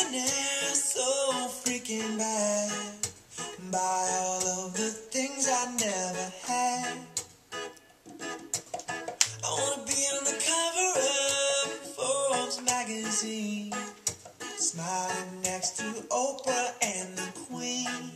billionaire, so freaking bad. Buy all of the things I never had. I wanna be on the cover of Forbes magazine, smiling next to Oprah and the Queen.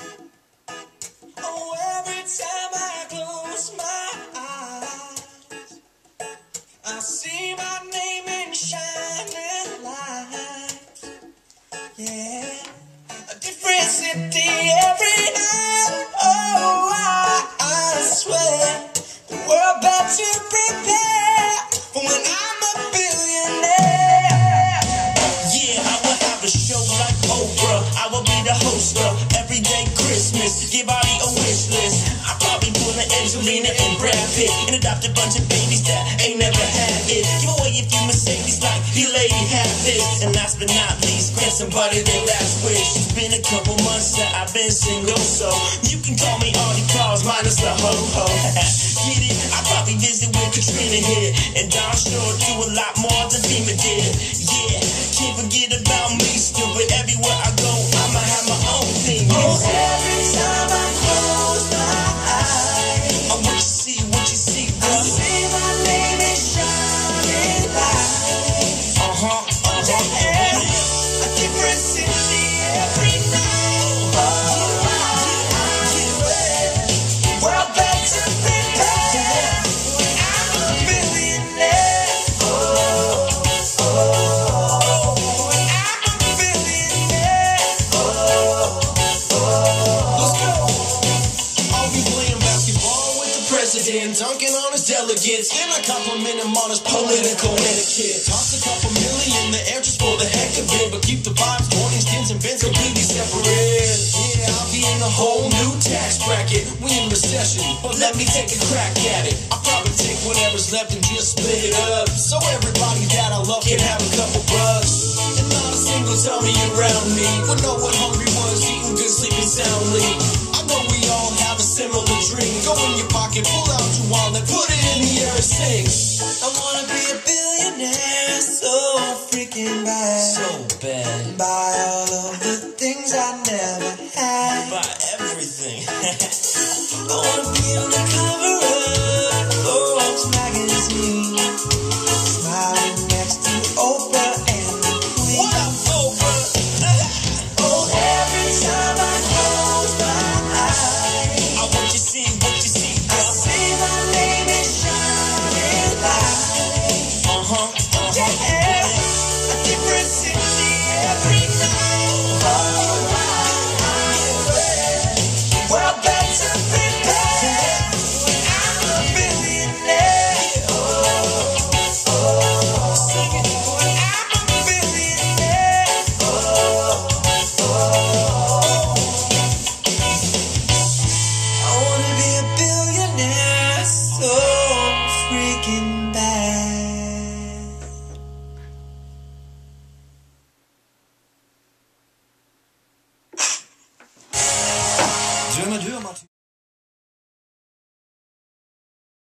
Oh, every time I close my eyes, I see my name in shining lights. Yeah, a different city every night. Oh, I swear the world better prepare for when I'm a billionaire. Yeah, I will have a show like Oprah. I will be the host of Everyday Christmas. Give Bobby a wish list. I'll probably pull an Angelina and Brad Pitt and adopt a bunch of babies that ain't never had it. Give away a few Mercedes like you lady have this. And last but not least, grant somebody their last wish. It's been a couple months that I've been single, so you can call me Audie Claus minus the ho-ho. Get it? I'll probably visit where Katrina hit, and Don Shore do a lot more than FEMA did. Yeah, can't forget about me still, but everywhere I go, I'ma have my own thing. Oh, every time I close my eyes, I want you to see what you see, bro. I see my name in shining lights. Yeah, a different city every night. Oh, I swear, world better prepare when I'm a billionaire. Oh, when I'm a billionaire. Let's go. I'll be playing basketball with the president, dunking on his delegates. Then I compliment him on his political etiquette. Toss a couple million in the air just for the heck of it, but keep the vibes, mornings, skins, and bins completely separate. Yeah, I'll be in a whole new tax bracket. We in recession, but let me take a crack at it. I'll probably take whatever's left and just split it up, so everybody that I love can have a couple bucks. And not a single tummy around me when no one hungry was eating good, sleeping soundly. I know we all have a similar dream. Go in your pocket, pull out your wallet, put it in the air and sing. I wanna be a billionaire, so freaking bad. So bad. Buy all of the things I never had. Buy everything. I wanna